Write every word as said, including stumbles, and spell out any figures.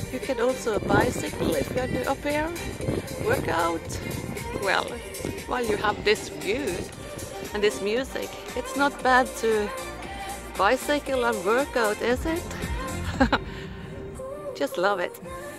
You can also bicycle if you're new up here. Work out. Well, while you have this view and this music, it's not bad to bicycle and work out, is it? Just love it.